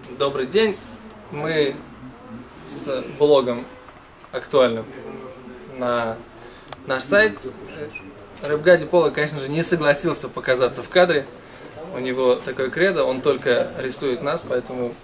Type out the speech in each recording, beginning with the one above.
Добрый день. Мы с блогом актуальным на наш сайт. Реб Гади Пола, конечно же, не согласился показаться в кадре. У него такое кредо, он только рисует нас, поэтому...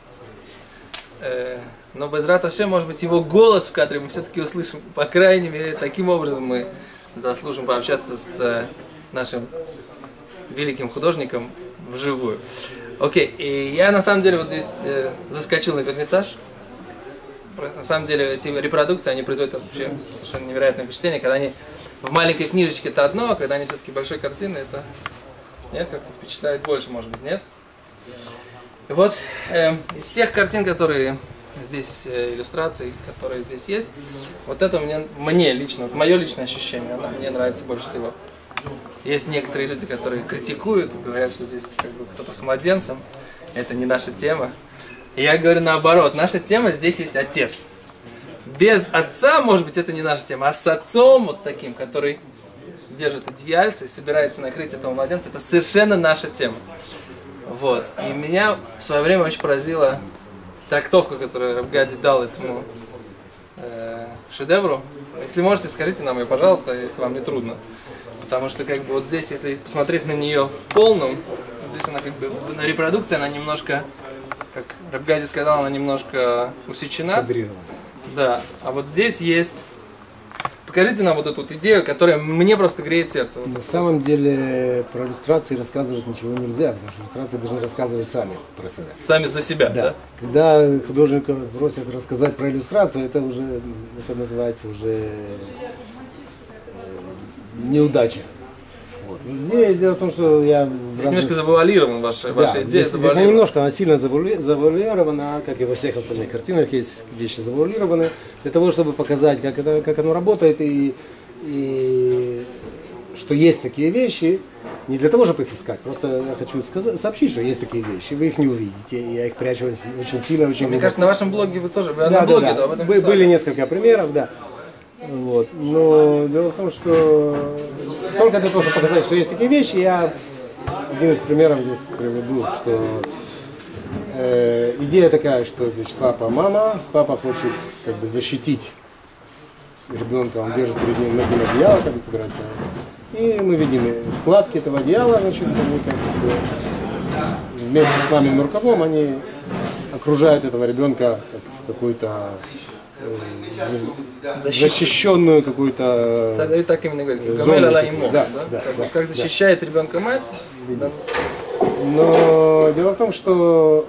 Но Безрат Ашем, может быть, его голос в кадре мы все-таки услышим. По крайней мере, таким образом мы заслужим пообщаться с нашим великим художником вживую. Окей, и я на самом деле вот здесь заскочил на вернисаж. На самом деле эти репродукции, они производят вообще совершенно невероятное впечатление. Когда они в маленькой книжечке это одно, а когда они все-таки большой картины, это нет, как-то впечатляет больше, может быть, нет? И вот из всех картин, которые здесь, иллюстраций, которые здесь есть, вот это мне лично, вот мое личное ощущение, она мне нравится больше всего. Есть некоторые люди, которые критикуют, говорят, что здесь как бы кто-то с младенцем, это не наша тема. И я говорю наоборот, наша тема, здесь есть отец. Без отца, может быть, это не наша тема, а с отцом, вот с таким, который держит одеяльце и собирается накрыть этого младенца, это совершенно наша тема. Вот. И меня в свое время очень поразила трактовка, которую Реб Гади дал этому шедевру. Если можете, скажите нам ее, пожалуйста, если вам не трудно. Потому что как бы вот здесь, если посмотреть на нее в полном, вот здесь она как бы на репродукции, она немножко, как Реб Гади сказал, она немножко усечена. Кадрирована. Да. А вот здесь есть... Покажите нам вот эту вот идею, которая мне просто греет сердце. Вот на самом деле про иллюстрации рассказывать ничего нельзя, потому что иллюстрации должны рассказывать сами про себя. Сами за себя, да? Когда художника просят рассказать про иллюстрацию, это уже, это называется уже неудача. Вот. И здесь дело в том, что я... Здесь немножко завуалирована ваша идея. Здесь она немножко, она сильно завуалирована, как и во всех остальных картинах есть вещи завуалированы, для того, чтобы показать, как оно работает, и что есть такие вещи, не для того, чтобы их искать, просто я хочу сообщить, что есть такие вещи, вы их не увидите, я их прячу очень сильно, очень Мне кажется, на вашем блоге вы тоже, об этом писали. Были несколько примеров, да. Вот. Но дело в том, что только для того, чтобы показать, что есть такие вещи, я один из примеров здесь приведу, что идея такая, что здесь папа хочет как бы защитить ребенка, он держит перед ним одеяло, как бы собирается. И мы видим складки этого одеяла, значит, они как бы вместе с маминым рукавом они окружают этого ребенка как какой-то защищенную какую-то Царь так именно говорит, как защищает ребенка мать. Да. Но дело в том, что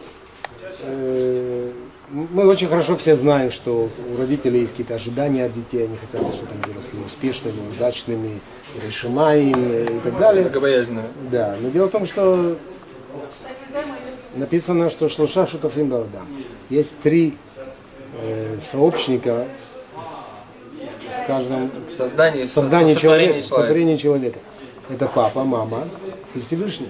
мы очень хорошо все знаем, что у родителей есть какие-то ожидания от детей, они хотят, чтобы они выросли успешными, удачными, решимаемыми и так далее. Богобоязненными. Да, но дело в том, что написано, что шлоша шутафим баадам. Есть три сообщника в каждом сотворении человека. Это папа, мама и Всевышний.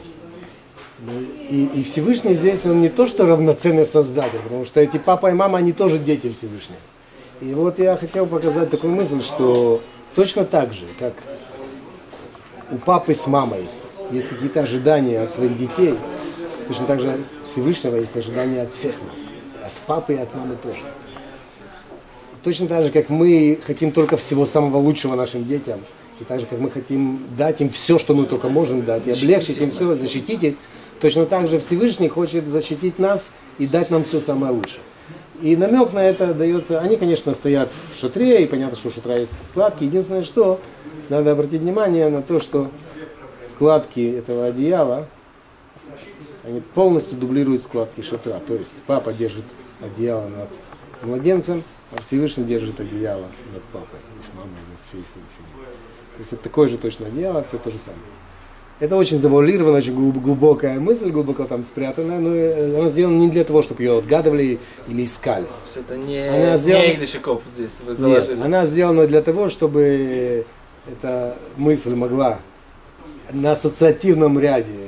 И Всевышний здесь, он не то, что равноценный создатель, потому что эти папа и мама, они тоже дети Всевышнего. И вот я хотел показать такую мысль, что точно так же, как у папы с мамой есть какие-то ожидания от своих детей, точно так же Всевышнего есть ожидания от всех нас. От папы и от мамы тоже. Точно так же, как мы хотим только всего самого лучшего нашим детям, и так же, как мы хотим дать им все, что мы только можем дать, и облегчить им все, защитить их, точно так же Всевышний хочет защитить нас и дать нам все самое лучшее. И намек на это дается, они, конечно, стоят в шатре, и понятно, что у шатра есть складки. Единственное, что надо обратить внимание на то, что складки этого одеяла, они полностью дублируют складки шатра. То есть папа держит одеяло над младенцем, а Всевышний держит одеяло над папой, и с мамой, и над всей семьей. То есть это такое же точно одеяло, все то же самое. Это очень завуалировано, очень глубокая мысль, глубоко там спрятанная, но она сделана не для того, чтобы ее отгадывали или искали. То есть это не Игдышекоп здесь вы заложили? Нет, она сделана для того, чтобы эта мысль могла на ассоциативном ряде,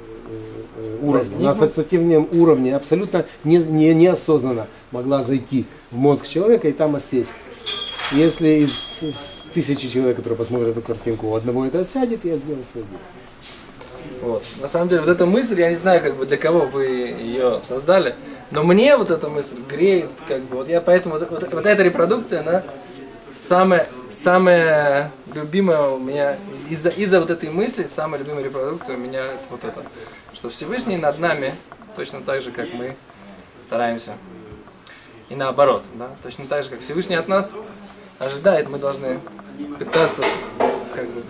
на ассоциативном уровне абсолютно неосознанно могла зайти в мозг человека и там осесть. Если из тысячи человек, которые посмотрят эту картинку, у одного это осядет, я сделал свой дело. Вот. На самом деле, вот эта мысль, я не знаю, как бы для кого вы ее создали, Но мне вот эта мысль греет, как бы, вот я поэтому, вот эта репродукция, она самая любимая у меня, из-за вот этой мысли, самая любимая репродукция у меня это вот это, что Всевышний над нами точно так же, как мы стараемся. И наоборот, да, точно так же, как Всевышний от нас ожидает, мы должны пытаться, как бы,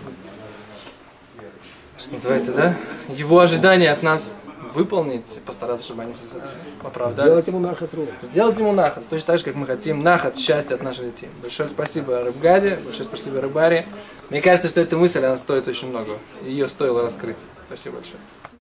что называется, да, его ожидания от нас выполнить, постараться, чтобы они оправдались. Сделать ему нахат рук. Сделать ему нахат, точно так же, как мы хотим нахат, счастья от наших детей. Большое спасибо Рав Гаде, большое спасибо Рабаре. Мне кажется, что эта мысль, она стоит очень много. Ее стоило раскрыть. Спасибо большое.